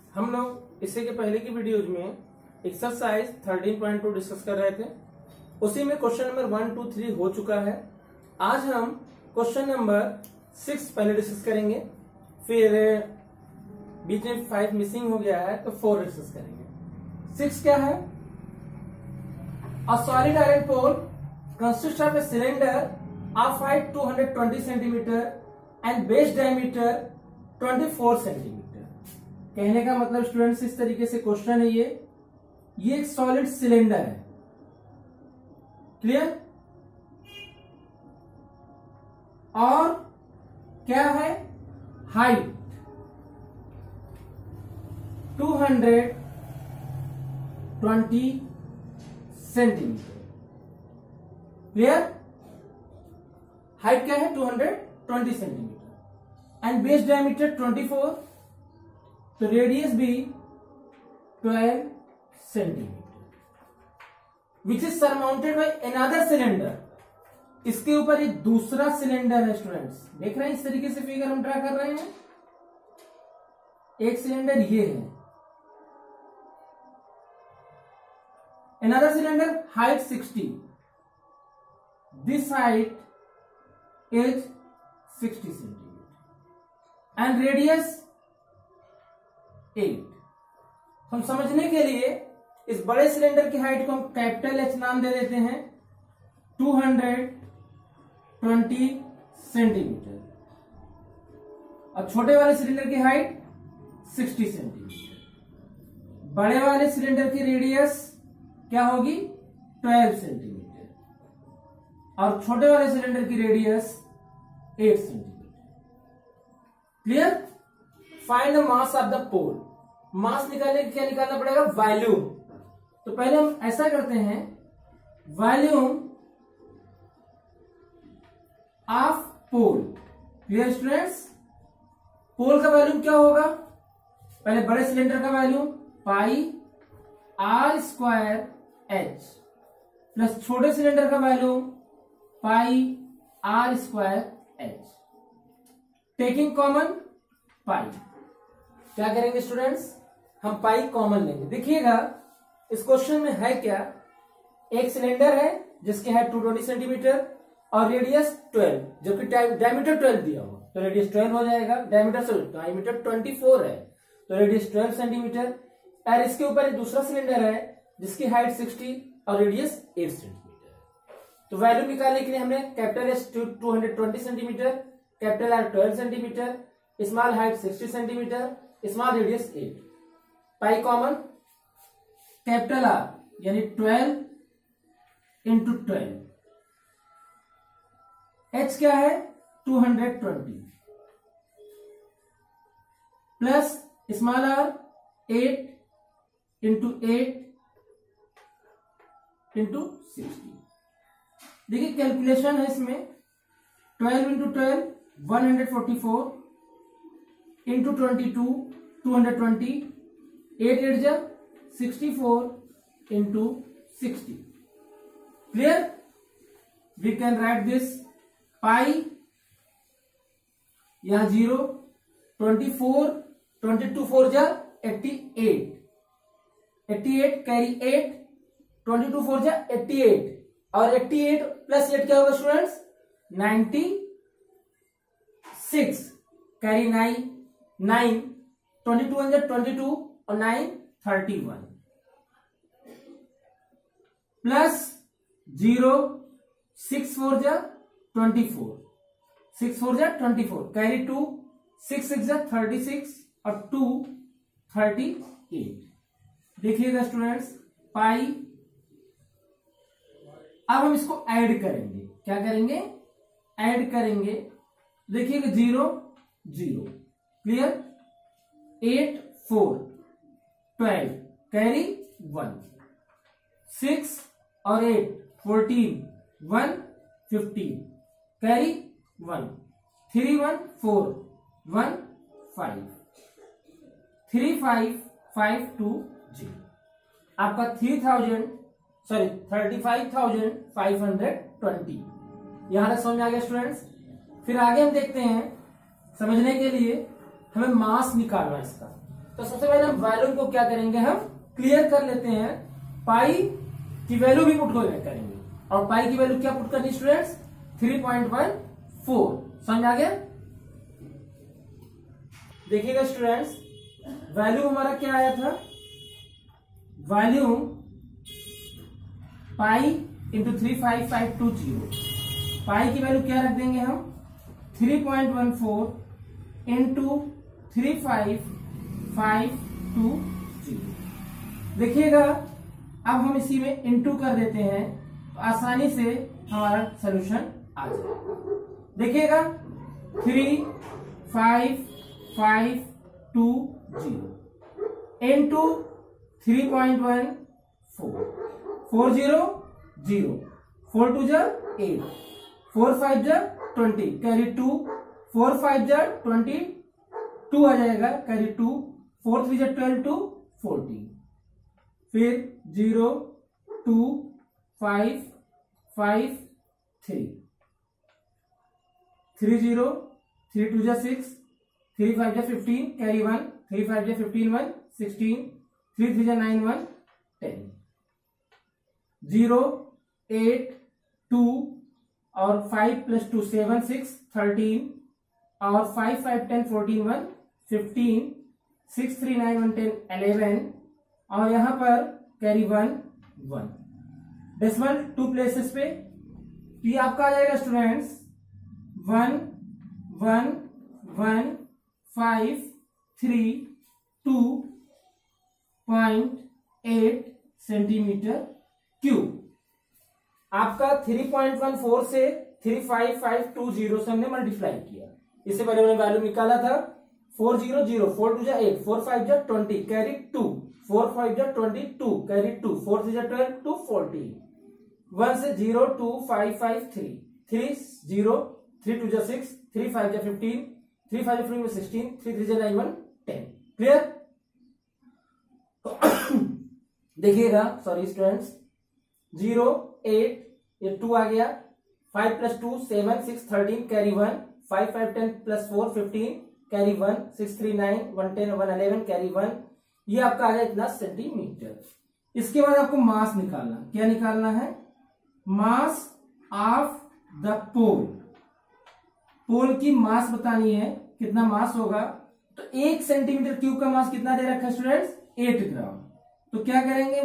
हम लोग इससे के पहले की वीडियोज में एक्सरसाइज 13.2 डिस्कस कर रहे थे। उसी में क्वेश्चन नंबर 1, 2, 3 हो चुका है। आज हम क्वेश्चन नंबर 6 पहले डिस्कस करेंगे, फिर बीच में 5 मिसिंग हो गया है तो 4 डिस्कस करेंगे। 6 क्या है? A solid iron pole consist of a cylinder of height 220 centimetre and base diameter 24 centimetre. कहने का मतलब स्टूडेंट्स इस तरीके से क्वेश्चन है, ये एक सॉलिड सिलेंडर है। क्लियर? और क्या है? Height 220 centimetre. क्लियर? हाइट क्या है? 220 सेंटीमीटर एंड बेस डायमीटर 24, तो रेडियस भी 12 centimetre, which is surmounted by another cylinder. इसके ऊपर एक दूसरा सिलेंडर है। स्टूडेंट्स देख रहे हैं, इस तरीके से फिगर हम ड्रा कर रहे हैं। एक सिलेंडर ये है, another cylinder height 60, this height is 60 centimetre and radius 8। हम समझने के लिए इस बड़े सिलेंडर की हाइट को हम कैपिटल एच नाम दे देते हैं, 220 सेंटीमीटर, और छोटे वाले सिलेंडर की हाइट 60 सेंटीमीटर। बड़े वाले सिलेंडर की रेडियस क्या होगी? 12 सेंटीमीटर, और छोटे वाले सिलेंडर की radius 8 centimetre. Clear? Find the mass of the pole. Mass निकालने के क्या निकालना पड़ेगा? वॉल्यूम। तो पहले हम ऐसा करते हैं, volume of pole. Clear students? Pole का वॉल्यूम क्या होगा? पहले बड़े सिलेंडर का volume pi R square H, plus छोटे सिलेंडर का volume pi R square H, taking common pi. क्या करेंगे स्टूडेंट्स? हम पाई कॉमन लेंगे। देखिएगा इस क्वेश्चन में है क्या, एक सिलेंडर है जिसकी हाइट 220 सेंटीमीटर और रेडियस 12, जबकि डायमीटर 12 दिया हुआ, तो रेडियस 12 हो जाएगा। डायमीटर 24 है तो रेडियस 12 सेंटीमीटर। और इसके ऊपर एक दूसरा सिलेंडर है जिसकी हाइट 60 और रेडियस 8 सेंटीमीटर। तो वैल्यू निकालने के लिए हमने capital S 220 centimetre, capital R 12 centimetre, small height 60 centimetre, small radius 8, pi common, capital R यानी 12 इंटू 12, एच क्या है? 220 plus small R 8 into 8 into 60। देखिए कैलकुलेशन है इसमें, 12 इंटू 12 144 इंटू 22 220, 8 8 जा 64 into 60। Clear? We can write this pi, यहां 0, 24 22 4 जा 88, 88 carry 8, 22 4 जा 88, और 88 प्लस 8 क्या होगा स्टूडेंट्स? 96, कैरी 9, 22 1 जा 22 और 9 31, प्लस 0, 6 4 जा 24, 6 4 जा 24, कैरी 2, 6 6 जा 36 और 2 38। देखिएगा स्टूडेंट्स पाई। अब हम इसको ऐड करेंगे। क्या करेंगे? ऐड करेंगे। देखिएगा 0 0, क्लियर? 8 4 12 कैरी 1, 6 और 8 14 1 15 कैरी 1, 3 1 4 1 5 3 5 5 2 0। आपका 35,520 यहां तक समझ में आ गया स्टूडेंट्स। फिर आगे हम देखते हैं, समझने के लिए हमें मास निकालना है इसका। तो सबसे पहले हम वॉल्यूम को क्या करेंगे, हम क्लियर कर लेते हैं। पाई की वैल्यू भी पुट करेंगे, और पाई की वैल्यू क्या पुट करनी स्टूडेंट्स, 3.14। समझ आ गया। देखिएगा स्टूडेंट्स, वैल्यूम हमारा क्या आया था, वॉल्यूम पाई इंटू 35520। पाई की वैल्यू क्या रख देंगे हम, 3.14 इंटू 35520। देखिएगा अब हम इसी में इंटू कर देते हैं तो आसानी से हमारा सोल्यूशन आ जाएगा। देखिएगा 35520 इंटू 3.14, 40 0, 4 2 जा 8, 4 5 जा 20, कैरी 2, 4 5 जा 20, 2 आ जाएगा, कैरी 2, 4 3 जा 12 2 14, फिर 0 2 5 5 3, 3 0, 3 2 जा 6, 3 5 जा 15, कैरी 1, 3 5 जा 15 1 16, 3 3 जा 9 1 10, 0 8 2 और 5 प्लस 2 7 6 13, और 5 5 10 14 1 15, 6 3 9 1 10 11, और यहां पर कैरी 1 1, डेसिमल 2 प्लेसेस पे। तो ये आपका आ जाएगा स्टूडेंट्स 1 1 1 5 3 2.8 सेंटीमीटर क्यूब। आपका 3.14 से 35520 से हमने मल्टीप्लाई किया। इससे पहले हमने वैल्यू निकाला था 400, 4 2 जा 8, 4 5 जा 20, कैरी 2, 4 5 जा 22, कैरी 2, 4 3 जा 12 2 40, 1 से 0 2 5 5 3, 3 0, 3 2 जा 6, 3 5 जा 15, 3 5 जा 15 16, 3 3 जा 9 1 10। क्लियर। देखिएगा, सॉरी स्टूडेंट्स, 0 8 ये 2 आ गया, 5 plus 2 7 6 13, carry 1, 5 5 10 plus 4 15, carry 1, 6 3 9 1 10 1 11, carry 1। ये आपका आ गया इतना सेंटीमीटर। इसके बाद आपको मास निकालना, क्या निकालना है, मास ऑफ द पोल। पोल की मास बतानी है, कितना मास होगा। तो 1 सेंटीमीटर क्यूब का मास कितना दे रखा है स्टूडेंट्स, 8 ग्राम। तो क्या करेंगे,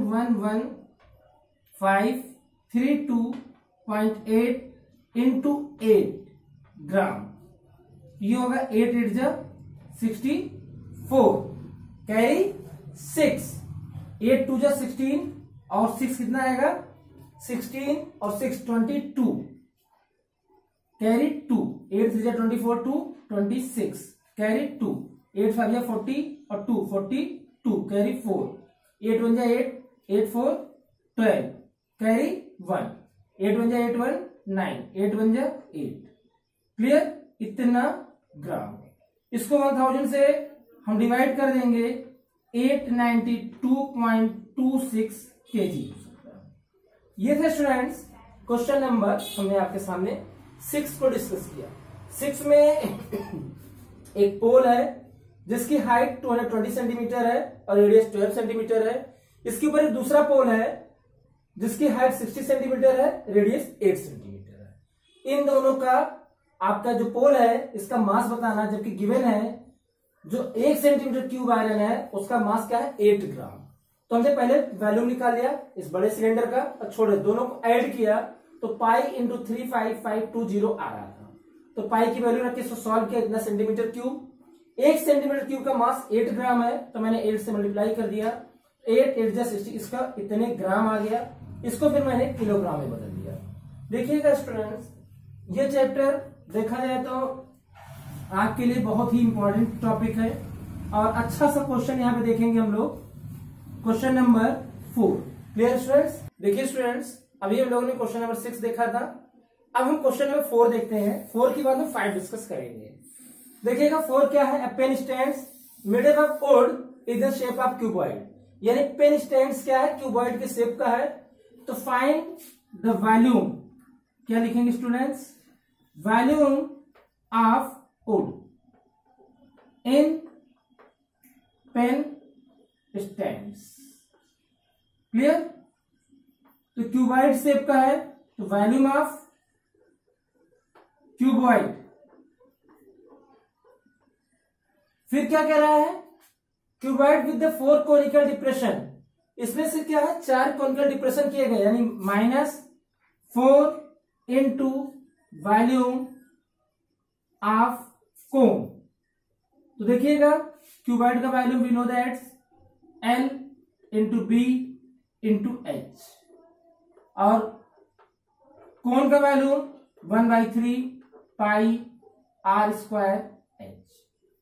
111532.8 इंटू 8 ग्राम, ये होगा 8 8 जा 64, कैरी 6, 8 2 जा 16, और 6 कितना आएगा 16, और 6 22, कैरी 2, 8 3 जा 24 2 26, कैरी 2, 8 5 जा 40 और 2 42, कैरी 4, 8 1 जा 8, 8 4 12, कैरी 1, 8 1 जा 8 1 9, 8 1 जा 8। क्लियर, इतना ग्राम। इसको 1000 से हम डिवाइड कर देंगे, 892.26 केजी। ये थे स्टूडेंट्स क्वेश्चन नंबर, हमने आपके सामने 6 को डिस्कस किया। 6 में एक पोल है जिसकी हाइट 220 सेंटीमीटर है और रेडियस 12 सेंटीमीटर है। इसके ऊपर एक दूसरा पोल है जिसकी हाइट 60 सेंटीमीटर है, रेडियस 8 सेंटीमीटर है। इन दोनों का आपका जो पोल है इसका मास बताना, जबकि गिवन है जो 1 सेंटीमीटर क्यूब आयरन है उसका मास क्या है, 8 ग्राम। तो हमने पहले वैल्यूम निकाल लिया इस बड़े सिलेंडर का और छोड़े दोनों को ऐड किया तो पाई इंटू 35520 आ रहा था। तो पाई की वैल्यू रख के सॉल्व किया, इतना सेंटीमीटर क्यूब। 1 सेंटीमीटर क्यूब का मास 8 ग्राम है, तो मैंने 8 से मल्टीप्लाई कर दिया, 8 8 जा 60, इसका इतने ग्राम आ गया। इसको फिर मैंने किलोग्राम में बदल दिया। देखिएगा स्टूडेंट्स, ये चैप्टर देखा जाए तो आपके लिए बहुत ही इंपॉर्टेंट टॉपिक है और अच्छा सा क्वेश्चन यहाँ पे देखेंगे हम लोग, क्वेश्चन नंबर 4। Clear students. देखिए स्टूडेंट्स, अभी हम लोगों ने क्वेश्चन नंबर 6 देखा था, अब हम क्वेश्चन नंबर 4 देखते हैं। 4 के बाद हम 5 डिस्कस करेंगे। देखिएगा 4 क्या है, a pen stands made of wood in the shape of cuboid, यानी पेन स्टैंड्स क्या है, क्यूबॉइड के शेप का है। तो फाइंड द वॉल्यूम, क्या लिखेंगे students, volume of wood in pen stands. Clear? तो क्यूबॉइड शेप का है तो वॉल्यूम ऑफ क्यूबॉइड। फिर क्या कह रहा है? Cuboid with the 4 conical depression. इसमें से क्या है? 4 कोनिकल डिप्रेशन किए गए, यानी -4 इंटू वॉल्यूम ऑफ कोन। तो देखिएगा क्यूबॉइड का volume we know that's L into B into H, और कोन का volume 1/3 pi R square H.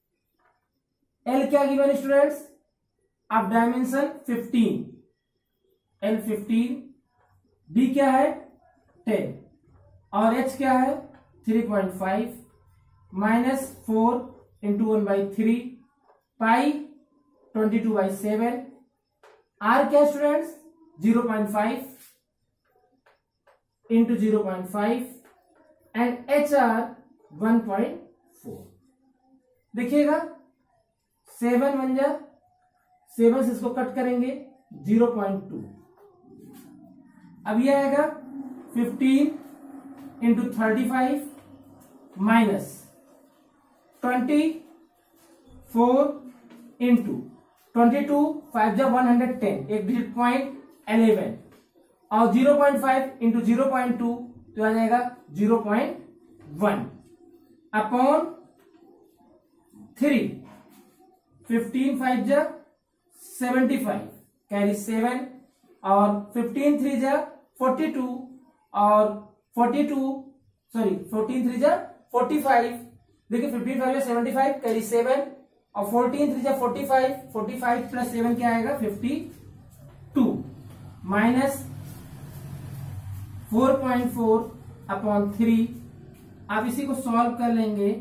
L क्या given students? Of dimension 15, L 15, B क्या है 10 और H क्या है 3.5 -4 इंटू 1/3 पाई 22/7। R क्या स्टूडेंट्स? 0.5 into 0.5 and HR 1.4। देखिएगा 7 बन जा, 7 से इसको कट करेंगे 0.2। अब ये आएगा 15 इंटू 35 माइनस 24 इंटू 22, 5 जा 110, एक डिजिट पॉइंट 11 और 0.5 इंटू 0.2 तो आ जाएगा 0.1 अपॉन 3। 15 5 जा 75 कैरी 7 और 15 3 जा 42 और 14 3 जा 45। देखिए 15 5 जा 75 कैरी 7 और 14 3 जा 45, 45 प्लस 7 क्या आएगा 52 माइनस 4.4 अपॉन 3। आप इसी को सॉल्व कर लेंगे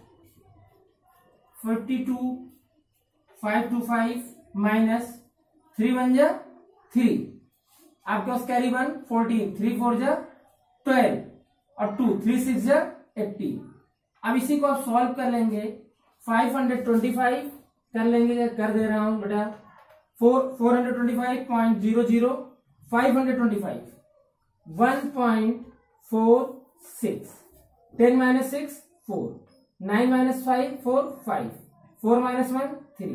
52 5 to 5 माइनस 3 1 जा 3, आपके पास कैरी 1 14, 3 4 जा 12 और 2 3 6 जा 18। अब इसी को आप सॉल्व कर लेंगे 525 कर लेंगे, कर दे रहा हूं बेटा 425.00 525 1.46 10 minus 6 4 9 minus 5 4 5 4 minus 1 3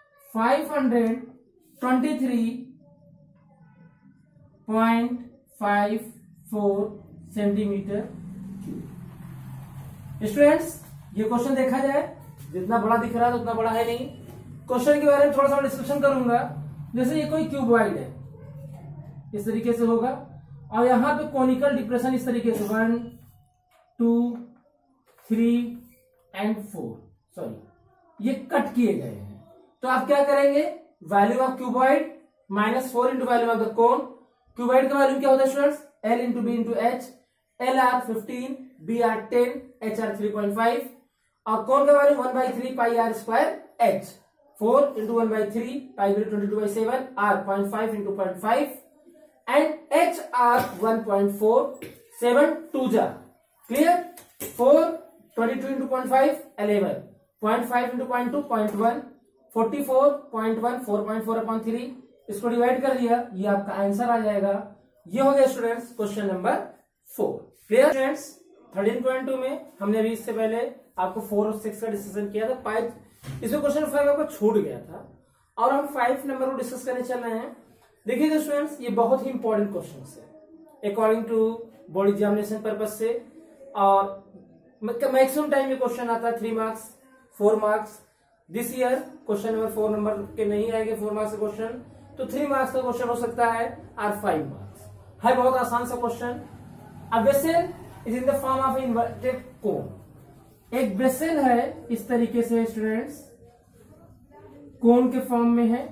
523.54 centimetre cube. Students ये क्वेश्चन देखा जाए, जितना बड़ा दिख रहा है उतना बड़ा है नहीं। क्वेश्चन के बारे में थोड़ा सा डिस्कशन करूंगा। जैसे ये कोई क्यूबॉइड है, इस तरीके से होगा और यहां पे कोनिकल डिप्रेशन इस तरीके से 1 2 3 एंड 4, सॉरी ये कट किए गए हैं। तो आप क्या करेंगे? Value of cuboid -4 into value of the cone. Cuboid का वैल्यू क्या होता है students? L into B into H. LR 15, BR 10, HR 3.5 और कोन का value 1/3 pi R square H. 4 into 1/3 pi 22/7 R 0.5 into 0.5 and HR 1.4 7 2 जा clear 4 22 into 0.5 11 0.5 into 0.2 0.1 44.1 4.4 upon 3। इसको divide कर दिया, ये आपका आंसर आ जाएगा। ये हो गया students question number 4। Clear students? 13.2 में हमने अभी इससे पहले आपको 4 और 6 का डिस्कशन किया था। 5 इसमें क्वेश्चन 5 आपको छूट गया था और हम 5 नंबर को डिस्कस करने चल रहे हैं। देखिए स्टूडेंट्स ये बहुत ही इंपॉर्टेंट क्वेश्चन है according to board examination purpose से, और मैक्सिमम टाइम ये क्वेश्चन आता है 3 marks 4 marks. This year question number 4 number के नहीं आएंगे 4 मार्क्स का क्वेश्चन, तो 3 मार्क्स का क्वेश्चन हो सकता है और 5 मार्क्स है। बहुत आसान सा question. A vessel is in the form of inverted cone. एक वेसल है इस तरीके से स्टूडेंट्स, कोन के फॉर्म में है।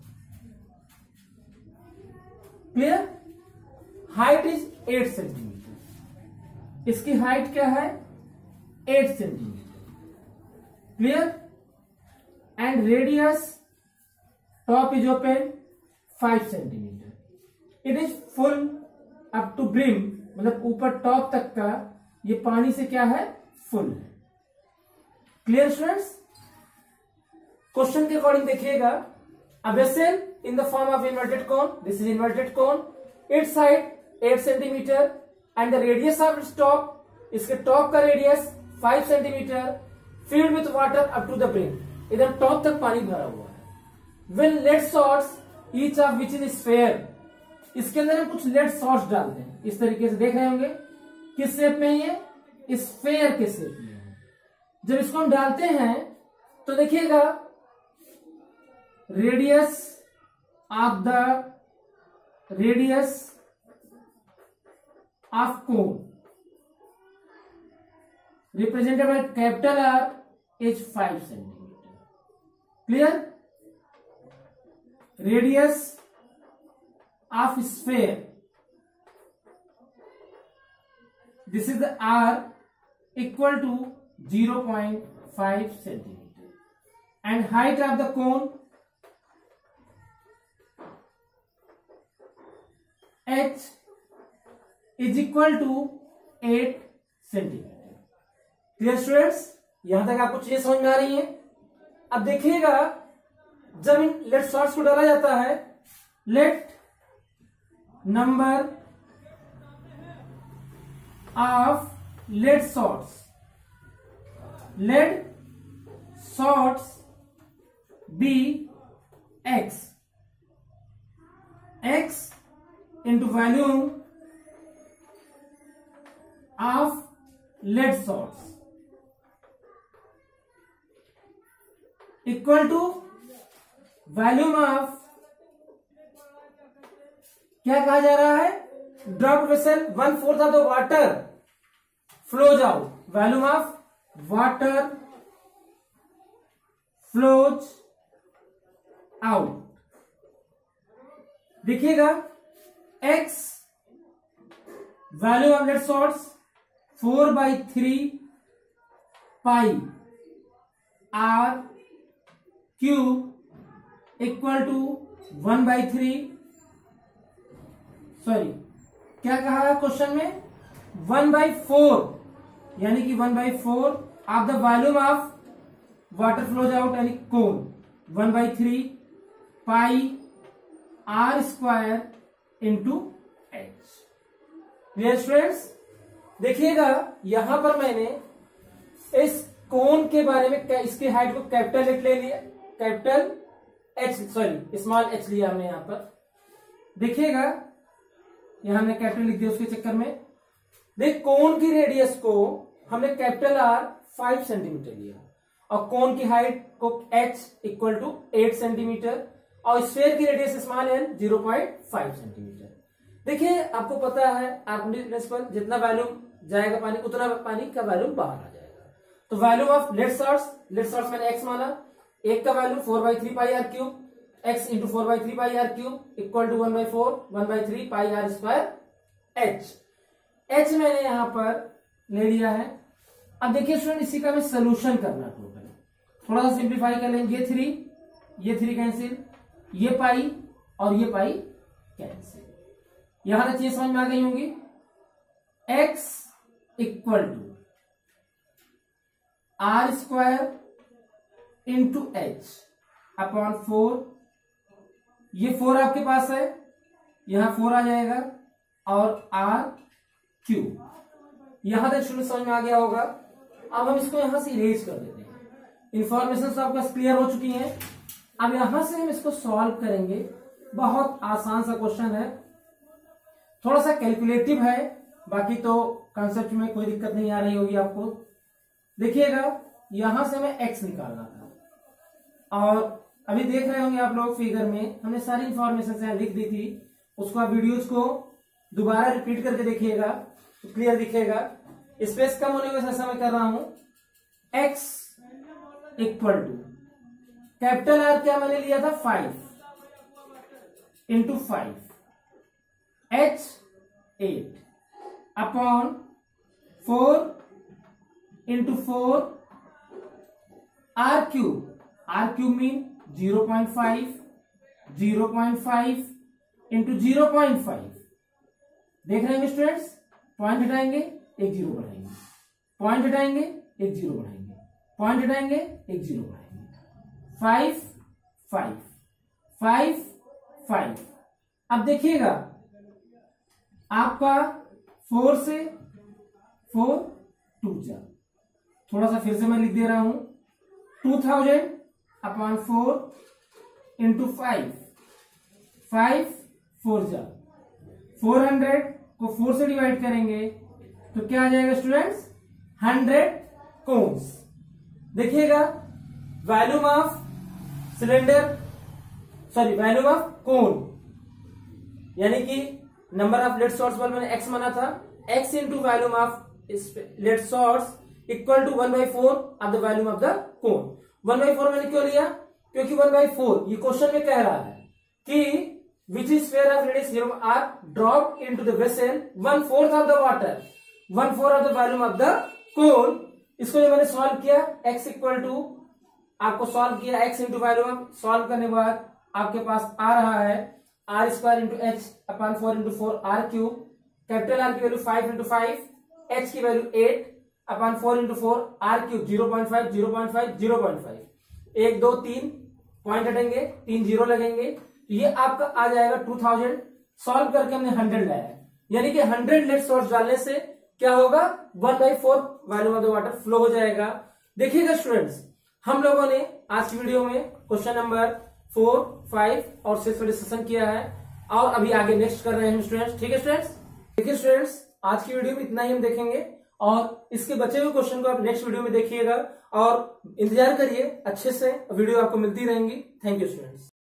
क्लियर? Height is 8 centimetre. इसकी हाइट क्या है? 8 centimetre. Clear? And radius top is open 5 centimetre. It is full up to brim, मतलब ऊपर टॉप तक का ये पानी से क्या है? फुल है। Clear students? क्वेश्चन के अकॉर्डिंग देखिएगा, a vessel in the form of inverted cone, this is inverted cone, its height 8 centimeter and the radius of its top, इसके टॉप का radius 5 centimetre, filled with water up to the brim, एकदम टॉप तक पानी भरा हुआ है। When lead shots, each of which is sphere, इसके अंदर हम कुछ लेड शॉट्स डालते हैं, इस तरीके से देख रहे होंगे, किस शेप में ये, स्फेयर के शेप में है। जब इसको हम डालते हैं तो देखिएगा radius of cone represented by capital R is 5 centimetre. Clear? Radius of sphere, this is the r equal to 0.5 centimeter and height of the cone h is equal to 8 centimeter। Clear students? यहां तक आपको चीजें समझ में आ रही हैं। अब देखिएगा जब इन लेड शॉट्स को डाला जाता है, let number of lead shots be x into volume of lead shots equal to volume of, क्या कहा जा रहा है, drop vessel 1/4 of the water flows out, volume of water flows out। देखिएगा x value of lead shots 4/3 pi r cube equal to 1/3, sorry क्या कहा है question में, 1/4, यानी कि 1/4 of the volume of water flows out यानी cone, 1/3 pi r square into H. Clear students? देखिएगा यहां पर मैंने इस कोन के बारे में, इसकी हाइट को कैपिटल एच ले लिया, capital H sorry small H लिया हमने यहां पर। देखिएगा यहां हमने कैपिटल लिख दिया उसके चक्कर में। देख कोन की रेडियस को हमने कैपिटल आर 5 सेंटीमीटर लिया और कोन की हाइट को h इक्वल टू 8 सेंटीमीटर और स्फीयर की रेडियस स्मॉल एल 0.5 सेंटीमीटर। देखिए आपको पता है आर्किमिडीज प्रिंसिपल, जितना वॉल्यूम जाएगा पानी उतना पानी का वॉल्यूम बाहर आ जाएगा। तो वॉल्यूम ऑफ लेड शॉट्स मैंने x माना, एक का value 4/3 pi R cube, x into 4/3 pi R cube equal to 1/3 pi R square h मैंने यहां पर ले लिया है। अब देखिए स्टूडेंट इसी का हमें सोल्यूशन करना टोटल, थोड़ा सा सिंप्लीफाई कर लेंगे। ये 3 कैंसिल, ये पाई और ये पाई कैंसिल, यहां तक चीज समझ में आ गई होंगी। x equal to R square into H upon 4, ये 4 आपके पास है, यहां 4 आ जाएगा और r क्यूब, यहां तक शुरू समझ में आ गया होगा। अब हम इसको यहां से इरेज कर देते हैं, इंफॉर्मेशन तो आपका क्लियर हो चुकी है। अब यहां से हम इसको सॉल्व करेंगे, बहुत आसान सा क्वेश्चन है, थोड़ा सा कैलकुलेटिव है, बाकी तो कंसेप्ट में कोई दिक्कत नहीं आ रही होगी आपको। देखिएगा यहां से हमें x निकालना था और अभी देख रहे होंगे आप लोग फिगर में हमने सारी इंफॉर्मेशन लिख दी थी, उसको आप वीडियोज को दोबारा रिपीट करके देखिएगा तो क्लियर दिखेगा। स्पेस कम होने की वजह से मैं कर रहा हूं। x equal to capital R क्या मैंने लिया था 5 into 5, h 8 upon 4 into 4 r cube mean 0.5 into 0.5। देख रहे हैं स्टूडेंट्स, पॉइंट हटाएंगे एक 0 बढ़ाएंगे, पॉइंट हटाएंगे एक 0 बढ़ाएंगे, पॉइंट हटाएंगे एक 0 बढ़ाएंगे, 5 5 5 5। अब देखिएगा आपका 4 से 4 2 जा, थोड़ा सा फिर से मैं लिख दे रहा हूं, 2000/4 इंटू 5 5 4 जा, 400 को 4 से डिवाइड करेंगे तो क्या आ जाएगा स्टूडेंट्स, 100 कोन्स। देखिएगा volume of cylinder, sorry volume of cone, यानी कि number of lead source bulb मैंने x माना था, x into volume of lead source equal to 1/4 of the volume of the cone. 1/4 मैंने क्यों लिया, क्योंकि 1/4 ये क्वेश्चन में कह रहा है कि which is sphere of radius helium are dropped into the vessel 1/4 of the water, 1/4 of the volume of the cone। इसको जो मैंने सॉल्व किया x इक्वल टू, आपको सॉल्व किया x इंटू वॉल्यूम, सॉल्व करने के बाद आपके पास आ रहा है r² into h/4 into 4 r³, कैपिटल R की वैल्यू 5 इंटू 5, h की वैल्यू 8/4 इंटू 4 r³ 0.5 0.5 0.5, 1 2 3 पॉइंट हटेंगे, 3 जीरो लगेंगे, ये आपका आ जाएगा 2000। सॉल्व करके हमने 100 लाया है, यानी कि 100 लेड सोर्स डालने से क्या होगा, 1/4 volume of the water flow हो जाएगा। देखिएगा स्टूडेंट्स, हम लोगों ने आज की वीडियो में क्वेश्चन नंबर 4 5 और 6 पर डिस्कशन किया है और अभी आगे नेक्स्ट कर रहे हैं स्टूडेंट्स। ठीक है स्टूडेंट्स, देखिए स्टूडेंट्स आज की वीडियो में इतना ही हम देखेंगे और इसके बचे हुए क्वेश्चन को आप नेक्स्ट वीडियो में देखिएगा और इंतजार करिए अच्छे से, वीडियो आपको मिलती रहेंगी। Thank you students.